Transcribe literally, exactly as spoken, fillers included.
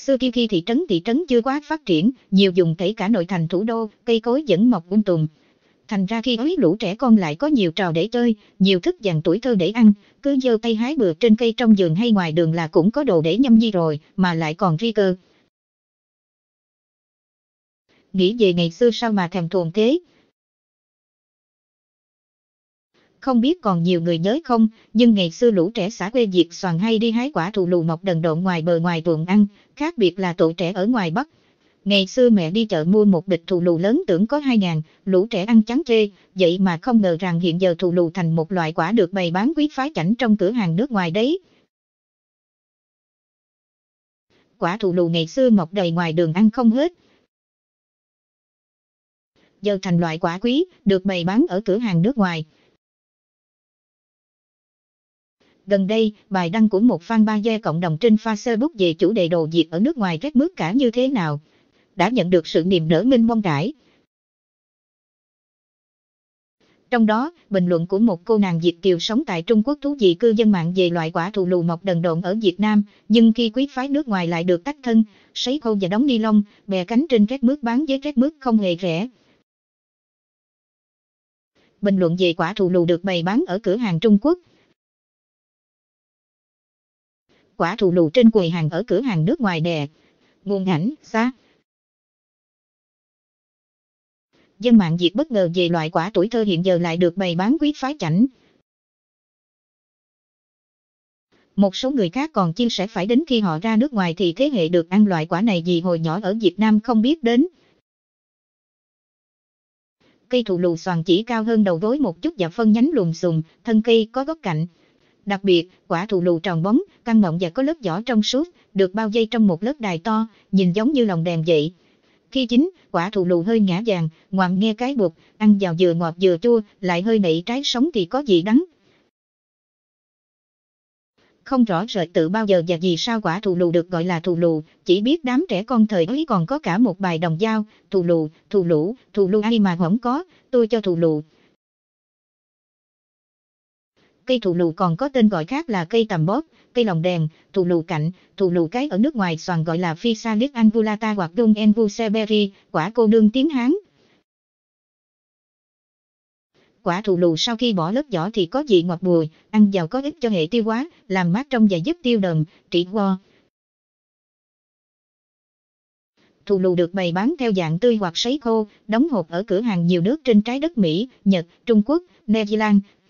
Xưa kia khi thị trấn thị trấn chưa quá phát triển, nhiều vùng kể cả nội thành thủ đô, cây cối vẫn mọc um tùm. Thành ra khi ấy lũ trẻ con lại có nhiều trò để chơi, nhiều thức dàn tuổi thơ để ăn, cứ giơ tay hái bừa trên cây trong vườn hay ngoài đường là cũng có đồ để nhâm nhi rồi, mà lại còn ri cơ. Nghĩ về ngày xưa sao mà thèm thuồng thế. Không biết còn nhiều người nhớ không, nhưng ngày xưa lũ trẻ xã quê Việt Xoàn hay đi hái quả thù lù mọc đần độn ngoài bờ ngoài ruộng ăn, khác biệt là tụi trẻ ở ngoài Bắc. Ngày xưa mẹ đi chợ mua một bịch thù lù lớn tưởng có hai ngàn, lũ trẻ ăn chán chê, vậy mà không ngờ rằng hiện giờ thù lù thành một loại quả được bày bán quý phái chảnh trong cửa hàng nước ngoài đấy. Quả thù lù ngày xưa mọc đầy ngoài đường ăn không hết. Giờ thành loại quả quý, được bày bán ở cửa hàng nước ngoài. Gần đây, bài đăng của một fan page cộng đồng trên Facebook về chủ đề đồ Việt ở nước ngoài rét mướt cả như thế nào, đã nhận được sự niềm nở mênh mông rãi. Trong đó, bình luận của một cô nàng Việt kiều sống tại Trung Quốc thú vị cư dân mạng về loại quả thù lù mọc đần độn ở Việt Nam, nhưng khi quý phái nước ngoài lại được tách thân, sấy khô và đóng ni lông, bè cánh trên rét mướt bán với rét mướt không hề rẻ. Bình luận về quả thù lù được bày bán ở cửa hàng Trung Quốc. Quả thù lù trên quầy hàng ở cửa hàng nước ngoài nè. Nguồn ảnh, xa. Dân mạng Việt bất ngờ về loại quả tuổi thơ hiện giờ lại được bày bán quý phái chảnh. Một số người khác còn chia sẻ phải đến khi họ ra nước ngoài thì thế hệ được ăn loại quả này vì hồi nhỏ ở Việt Nam không biết đến. Cây thù lù xoàn chỉ cao hơn đầu gối một chút và phân nhánh lùm xùm, thân cây có góc cạnh. Đặc biệt, quả thù lù tròn bóng, căng mọng và có lớp vỏ trong suốt, được bao vây trong một lớp đài to, nhìn giống như lồng đèn vậy. Khi chín, quả thù lù hơi ngã vàng, ngoạm nghe cái bột, ăn vào vừa ngọt vừa chua, lại hơi nảy trái sống thì có vị đắng. Không rõ rệt tự bao giờ và vì sao quả thù lù được gọi là thù lù, chỉ biết đám trẻ con thời ấy còn có cả một bài đồng dao, thù lù, thù lũ, thù lù ai mà không có, tôi cho thù lù. Cây thù lù còn có tên gọi khác là cây tằm bóp, cây lồng đèn, thù lù cạnh, thù lù cái ở nước ngoài Xoàn gọi là Physalis angulata hoặc Dung envuseberry, quả cô nương tiếng Hán. Quả thù lù sau khi bỏ lớp vỏ thì có vị ngọt bùi, ăn vào có ích cho hệ tiêu hóa, làm mát trong và giúp tiêu đờm, trị ho. Thù lù được bày bán theo dạng tươi hoặc sấy khô, đóng hộp ở cửa hàng nhiều nước trên trái đất Mỹ, Nhật, Trung Quốc, New Zealand,